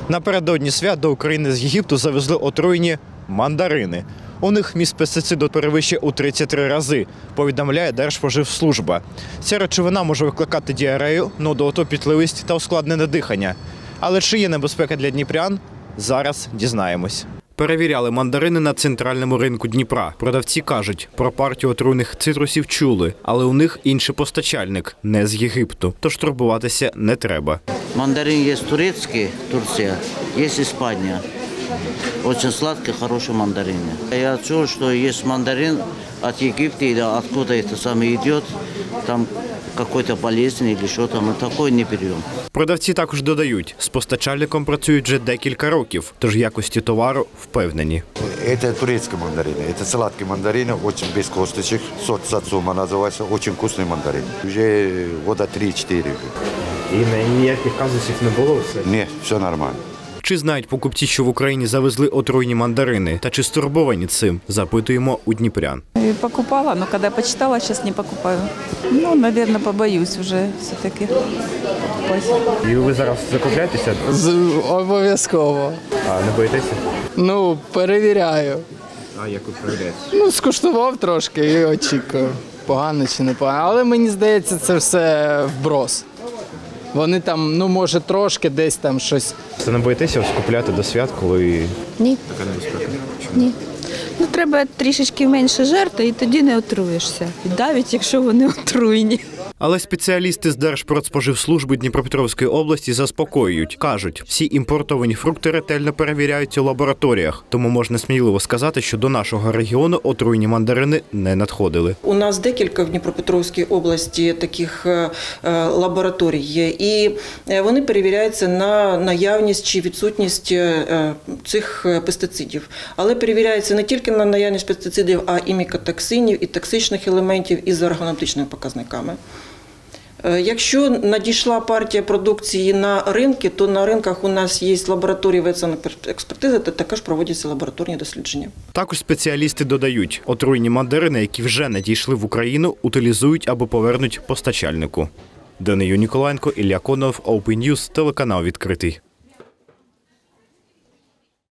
Напередодні свят до України з Єгипту завезли отруєні мандарини. У них міст пестициду перевищує у 33 рази, повідомляє Держспоживслужба. Ця речовина може викликати діарею, нудоту, пітливість та ускладнене дихання. Але чи є небезпека для дніпрян? Зараз дізнаємось. Перевіряли мандарини на центральному ринку Дніпра. Продавці кажуть, про партію отруйних цитрусів чули, але у них інший постачальник, не з Єгипту. Тож турбуватися не треба. Мандарин есть турецкий, Турция, есть Испания. Очень сладкие, хорошие мандарины. Я чул, что есть мандарин от Египта или откуда это самое идет, там какой-то болезнь или что-то, мы такое не берем. Продавці також додають, з постачальником працюють вже декілька років, тож якості товару впевнені. Это турецкие мандарины, это сладкие мандарины, очень без косточек, сорт Сацума называется, очень вкусный мандарин. Уже года 3-4. І ніяких казусів не було все? Нет, все нормально. Чи знають покупці, що в Україні завезли отруйні мандарини? Та чи стурбовані цим? Запитуємо у дніпрян. Покупала, но когда почитала, сейчас не покупаю. Ну, наверное, побоюсь уже все-таки покупать. І ви зараз закупляєтеся? Обов'язково. А не боїтеся? Ну, перевіряю. А як ви перевіряєте? Ну, скуштував трошки і очікую, погано чи не погано. Але мені здається, це все вброс. Вони там, ну, може, трошки десь там щось. Це не боїтеся скупляти до свят, коли Ні. така небезпека? Ні. Ну, треба трішечки менше жерти, і тоді не отруєшся. Навіть якщо вони отруйні. Але спеціалісти з Держпродспоживслужби Дніпропетровської області заспокоюють. Кажуть, всі імпортовані фрукти ретельно перевіряються в лабораторіях. Тому можна сміливо сказати, що до нашого регіону отруйні мандарини не надходили. У нас декілька в Дніпропетровській області таких лабораторій є. І вони перевіряються на наявність чи відсутність цих пестицидів. Але перевіряються не тільки на наявність пестицидів, а і мікотоксинів, і токсичних елементів, із органоптичними показниками. Якщо надійшла партія продукції на ринки, то на ринках у нас є лабораторії ветсанекспертизи, та також проводяться лабораторні дослідження. Також спеціалісти додають, отруйні мандарини, які вже надійшли в Україну, утилізують або повернуть постачальнику. Данию Ніколаєнко, Ілля Кононов, Open News, телеканал «Відкритий».